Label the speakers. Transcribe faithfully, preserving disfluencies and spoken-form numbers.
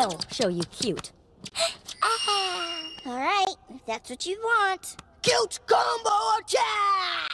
Speaker 1: I'll show you cute.
Speaker 2: All right, if that's what you want.
Speaker 3: Cute combo attack!